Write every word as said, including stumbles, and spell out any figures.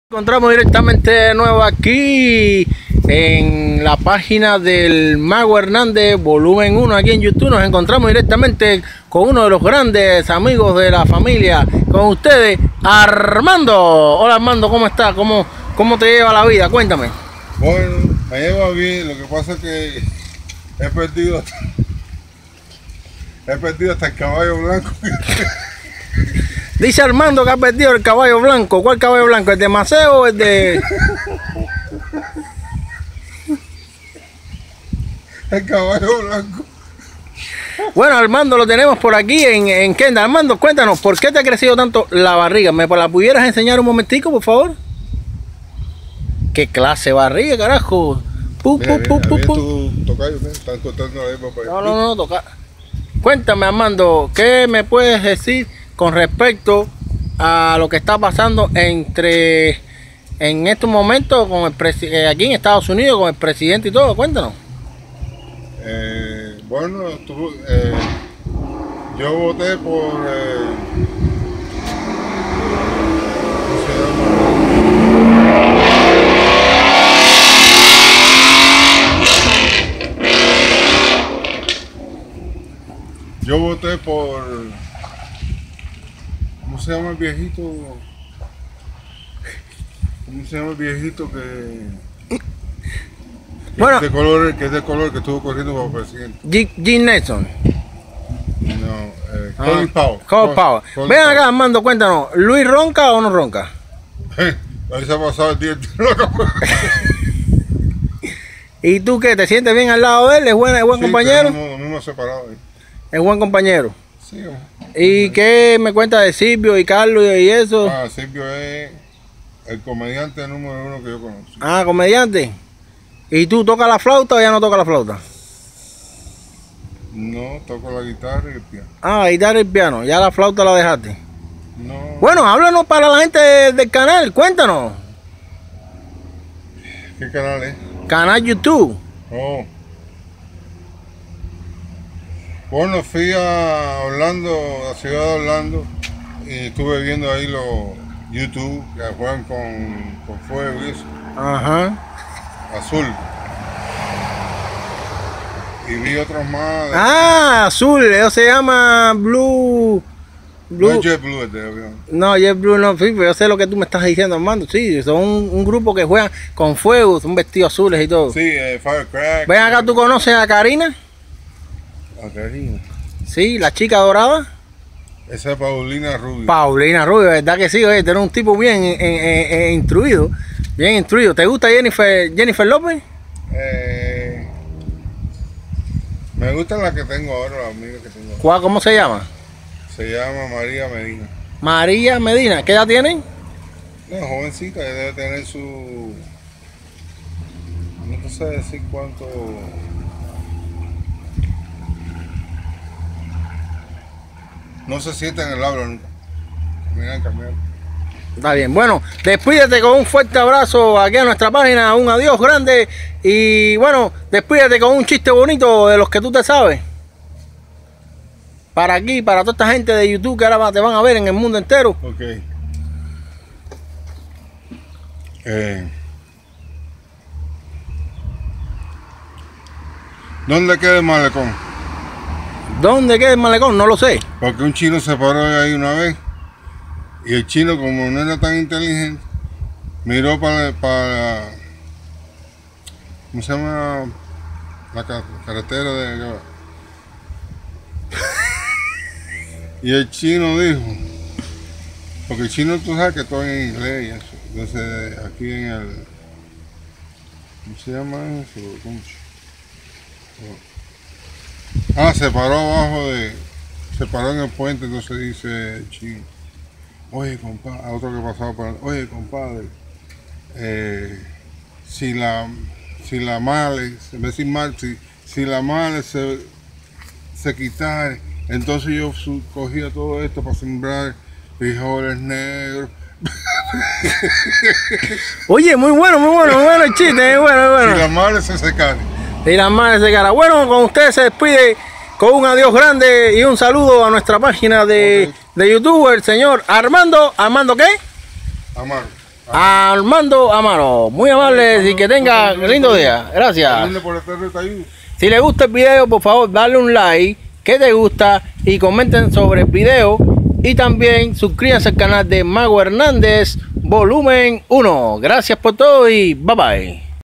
Encontramos directamente de nuevo aquí en la página del Mago Hernández, volumen uno, aquí en YouTube. Nos encontramos directamente con uno de los grandes amigos de la familia, con ustedes, Armando. Hola Armando, ¿cómo estás? ¿Cómo, cómo te lleva la vida? Cuéntame. Bueno, me lleva bien, lo que pasa es que he perdido hasta, he perdido hasta el caballo blanco. Dice Armando que ha perdido el caballo blanco. ¿Cuál caballo blanco? ¿El de Maceo o el de...? El caballo blanco. Bueno, Armando lo tenemos por aquí en, en Kendall. Armando, cuéntanos, ¿por qué te ha crecido tanto la barriga? ¿Me la pudieras enseñar un momentico, por favor? ¿Qué clase de barriga, carajo? Pu, Mira, pu, pu, pu, pu. tu tocayo, ¿eh? Están cortando la hierba para allá. No, no, no, toca. Cuéntame, Armando, ¿qué me puedes decir con respecto a lo que está pasando entre en estos momentos con el presi- aquí en Estados Unidos con el presidente y todo? Cuéntanos. Eh, bueno, tú, eh, yo voté por eh, ¿cómo se llama? Yo voté por, ¿cómo se llama el viejito? ¿Cómo se llama el viejito que, que Bueno. es de color, que es de color que estuvo corriendo como presidente? Jim Nelson. No, eh, Ah, Colin Powell. Colin Powell. Colin Ven acá, Powell. Armando, cuéntanos. ¿Luis ronca o no ronca? Ahí se ha pasado el día entero. ¿Y tú qué? ¿Te sientes bien al lado de él? ¿Es buen, es buen Sí, compañero? pero No, no hemos separado. ahí. Es buen compañero. Sí, hombre. ¿Y qué me cuenta de Silvio y Carlos y eso? Ah, Silvio es el comediante número uno que yo conozco. Ah, comediante. ¿Y tú tocas la flauta o ya no tocas la flauta? No, toco la guitarra y el piano. Ah, la guitarra y el piano. Ya la flauta la dejaste. No. Bueno, háblanos para la gente del canal. Cuéntanos. ¿Qué canal es? Canal YouTube. Oh. Bueno, fui a Orlando, a la ciudad de Orlando, y estuve viendo ahí los YouTube que juegan con, con fuego y eso, Ajá. azul. Y vi otros más. de- Ah, azul. Eso se llama Blue. No Blue. es JetBlue el de avión. No, JetBlue no, sí, pero yo sé lo que tú me estás diciendo, Armando. Sí, son un, un grupo que juegan con fuego, son vestidos azules y todo. Sí, eh, Firecrack. Ven acá, ¿tú conoces a Karina? A Karina. Sí, la chica dorada. Esa es Paulina Rubio. Paulina Rubio, ¿verdad que sí? Oye, tú eres un tipo bien eh, eh, eh, instruido, bien instruido. ¿Te gusta Jennifer, Jennifer López? Eh, me gusta la que tengo ahora, la amiga que tengo ahora. ¿Cuál, cómo se llama? Se llama María Medina. María Medina. ¿Qué edad tienen? Una jovencita, ella debe tener su... No te sé decir cuánto... No se sienta en el habla nunca. Mira, cambiar. Está bien. Bueno, despídete con un fuerte abrazo aquí a nuestra página. Un adiós grande. Y bueno, despídete con un chiste bonito de los que tú te sabes. Para aquí, para toda esta gente de YouTube que ahora te van a ver en el mundo entero. Ok. Eh, ¿Dónde queda el malecón? ¿Dónde queda el malecón? No lo sé. Porque un chino se paró ahí una vez y el chino, como no era tan inteligente, miró para, para ¿cómo se llama? La ca- carretera de... Y el chino dijo, porque el chino tú sabes que todo es en inglés y eso. Entonces aquí en el, ¿cómo se llama eso? ¿Cómo se- Ah, se paró abajo de, se paró en el puente, entonces dice el chino, oye compadre, a otro que pasaba por ahí, oye compadre, eh, si la, si la male, en vez de decir mal, si, si la male se, se quitara, entonces yo su- cogía todo esto para sembrar frijoles negros. Oye, muy bueno, muy bueno, muy bueno el chiste, muy bueno, muy bueno. Si la male se secara. Y las manos de cara. Bueno, con ustedes se despide con un adiós grande y un saludo a nuestra página de, Ok. de YouTube, el señor Armando. ¿Armando qué? Amaro. Armando Amaro. Muy amable y que tenga lindo día. Gracias. Si le gusta el video, por favor, dale un like, que te gusta y comenten sobre el video. Y también suscríbanse al canal de Mago Hernández Volumen uno. Gracias por todo y bye bye.